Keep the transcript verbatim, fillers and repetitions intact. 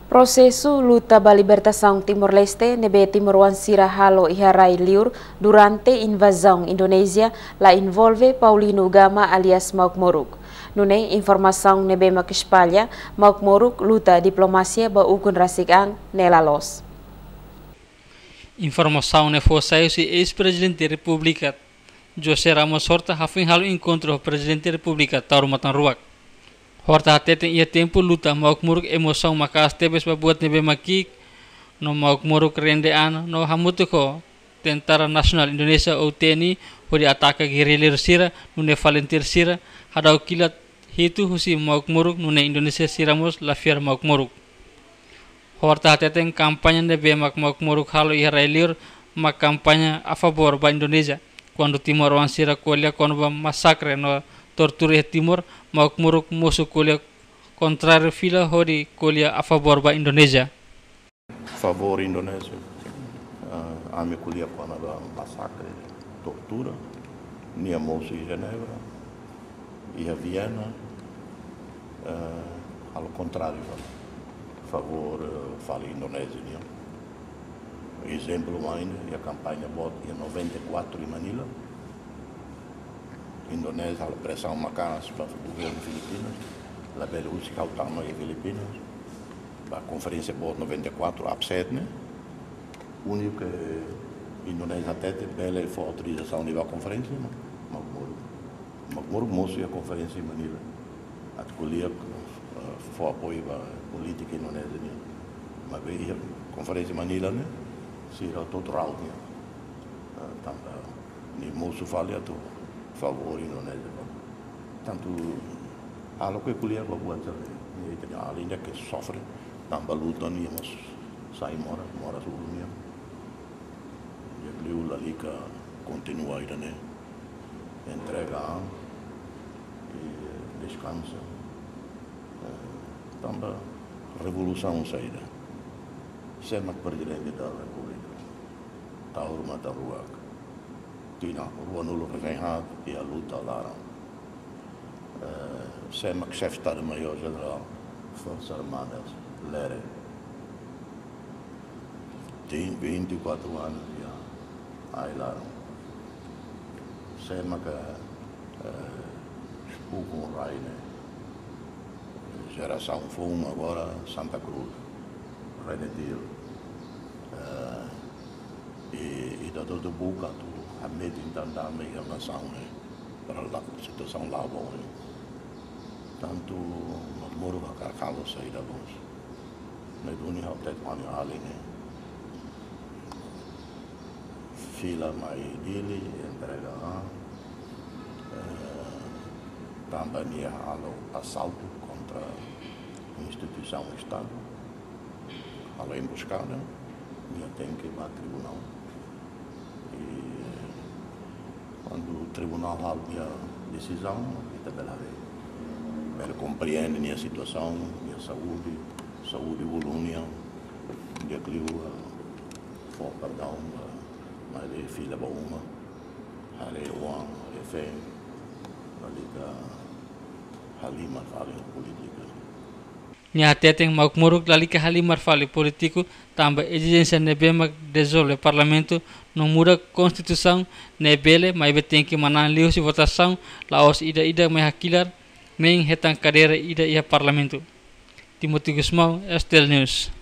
Processo luta da libertação Timor-Leste nebe Timor-Wan sira halo iharai liur durante invasão Indonésia la envolve Paulino Gama alias Mauk Moruk. Nune informação nebe mak espalha Mauk Moruk luta diplomasia ba ukun rasikang nela los. Informação ne foi saiu se ex-presidente da República José Ramos Horta hafin halo encontro presidente da República Tauro Matan Ruak. Horta hateten ia tempo luta Mauk Moruk emoção makas tebes babuat nebe makik no Mauk Moruk rendean no hamutuko Tentara Nasional Indonesia O T N I hodi ataka guerrilla sira nune volunteer sira hadau kilat hitu husi Mauk Moruk nune Indonesia siramos lafiar Mauk Moruk. Horta hateten kampanye nebe mak Mauk Moruk halo iharailir mak kampanye a favor ba Indonesia quando Timor wan sira kolya kono ba massacre no tortura Timor Mauk Moruk musuh kolya contrário fila hodi kolya a favor ba Indonesia. Favor Indonésia. Uh, a me colher para a massacre, tortura, nia moço em Genebra e a Viena, uh, ao contrário, favor uh, fala Indonésia. Né? Exemplo ainda, a campanha bot em noventa e quatro em Manila, Indonésia, a pressão macana para o governo filipino, a Bielorrússia cautama em Filipinas, a conferência bot noventa e quatro upset, né? O único que a Indonésia até bela foi autorização de ir à conferência, Mauk Moruk. Mauk Moruk mostrou a conferência em Manila. A escolher foi apoio à política indonésia. Mas veio a conferência em Manila, né? Se era todo rau, né? Também, moço fala a favor Indonésia. Tanto, algo que colher para buat sabe, além que sofre, também luta ni mas sai mora, mora sebelumnya. Beliau lali ke continua aí, né? Entrega e descansa. Também revolução saída. Semak presidente da República. Tauro Matan Ruak. Tina rua nulo regenhat e a luta lá. Semak chefe de Estado-Maior General Forças Armadas Lere. Tem vinte e quatro anos já. Aí lá, sei mas que espuco um raio, né? Geração Fum agora Santa Cruz, Renedir, e e da todo buca tu a medo então da meia nação, né? Para lá situação lá bom, né? Tanto moro a carcalo sair da luz, né? Duni há até quando ali, né? Fila mai dili entrega uh, também há assalto contra a instituição do Estado, há emboscada, e tem que ir para o tribunal. E quando o tribunal há a decisão, ele também ele compreende a situação, a saúde, saúde volúncia, e aquilo for perdão. Mas ele filha boa, ele uang, ele fé, ele que halimar fale política. Nia teteng Mauk Moruk lali ke halimar fale político tambah exigência nebe mak dissolve parlamento no muda constituição nebele mai beteng que manan liu si votação laos ida ida mai hakilar neng hetang kadera ida ia parlamento. Timothy Gusmau, Estel News.